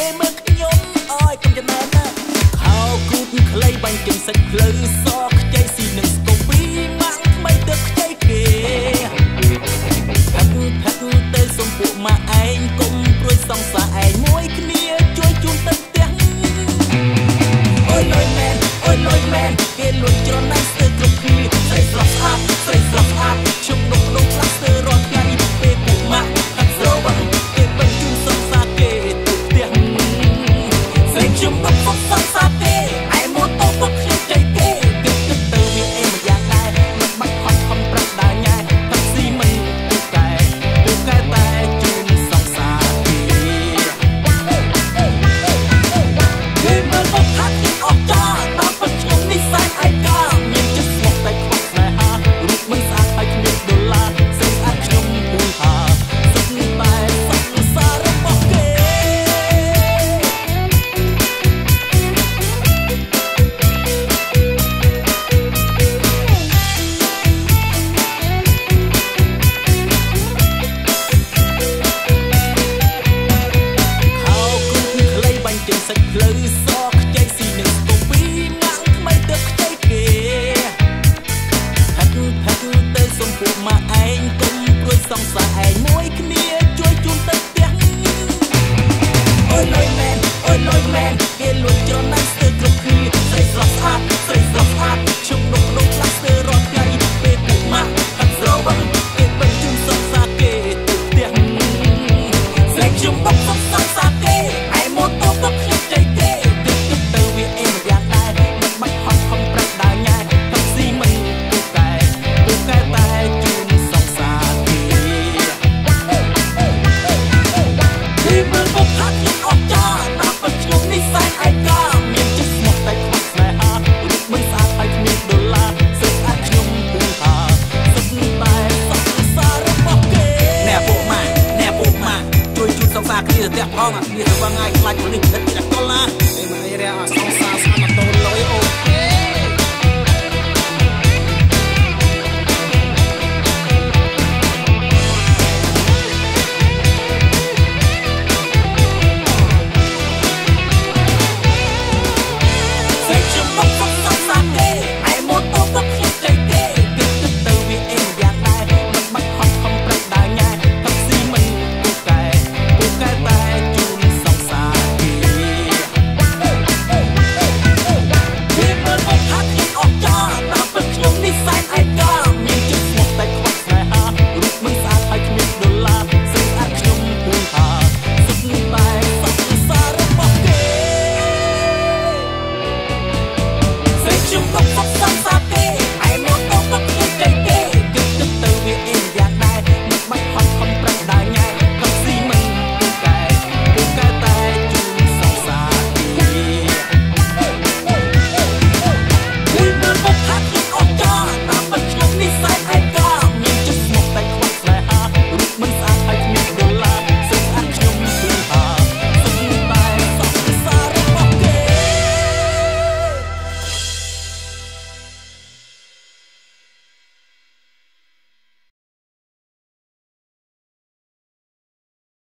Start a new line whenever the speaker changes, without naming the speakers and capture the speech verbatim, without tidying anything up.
មើលខ្ញុំអើយកុំចំណែនណាខោគូតខ្លីបាញ់ចេញសាច់ភ្លៅសខ្ចីស៊ីនឹងស្គមពីម៉ាក់ថ្មីទៅខ្ចីគេផាត់ផាត់ទៅសុំពួកម៉ាក់ឯងកុំព្រួយសង្សារឯងមួយគ្នាជួយជូនទៅផ្ទះអូយលុយមែនអូយលុយមែនគេលួចច្រណៃស្ទើរគ្រប់គ្នាស្រីស្រស់ស្អាតស្រីស្រស់ស្អាតជុំដុំដុំផ្លាស់ស្ទើររាល់ថ្ងៃពេលពួកម៉ាក់ហាត់ស្រវឹងគេបិទជូនសង្សារគេទៅផ្ទះស្រីជុំដុំសង្សារគេឯម៉ូតូក៏ខ្ជិលចៃគេគេគិតទៅវាអេម្យ៉ាងដែរមិនបាច់ខំខំប្រាក់ដាញ៉ែផាក់ស៊ីមិនទៅកែទៅកែតែជូនសង្សារគេគេមើលមកថាគេអស់ចាតាមពិតខ្ញុំនិស័យឯកាមានចិត្តស្មោះតែខ្វះស្នេហារូបមិនស្អាតហើយគ្មានដុល្លារស្រីស្អាតខ្ញុំហឺហាសុខតែសង្សាររបស់គេខោគូតខ្លីបាញ់ចេញសាច់ភ្លៅសខ្ចីស៊ីនឹងស្គមពីម៉ាក់ថ្មីទៅខ្ចីគេផាត់ផាត់ទៅសុំពួកម៉ាក់ឯងកុំព្រួយសង្សារឯងមួយគ្នាជួយជូនទៅផ្ទះអូយលុយមែនអូយលុយមែនគេលួចច្រណៃស្ទើរគ្រប់គ្នាស្រីស្រស់ស្អាតស្រីស្រស់ស្អាតជុំដុំដុំផ្លាស់ស្ទើររាល់ថ្ងៃពេលពួកម៉ាក់ហាត់ស្រវឹងគេបិទជូនសង្សារគេទៅផ្ទះស្រីជុំដុំសង្សារគេឯម៉ូតូក៏ខ្ជិលចៃគេគិតគិតទៅវាអេម្យ៉ាងដែរមិនបាច់ខំខំប្រាក់ដាញ៉ែផាក់ស៊ីមិនទៅកែទៅកែតែជូនសង្សារគេគេមើលមកថាខ្ញុំអស់ចាតាមពិតខ្ញុំនិស័យឯកាមានចិត្តស្មោះតែខ្វះស្នេហារូបមិនស្អាតហើយគ្មានដុល្លារស្រីស្អាតខ្ញុំហឺហាសុខតែសង្សាររបស់គេអ្នកពួកម៉ាក់អ្នកពួកម៉ាក់ជួយជូនសង្សារគ្នាទៅផ្ទះផងអាគ្នាទៅវងងាយខ្លាចប៉ូលីសដឹកចិត្តកុលណាឯមកឯរះសង្សារស្អាតម៉ូតូលុយអូ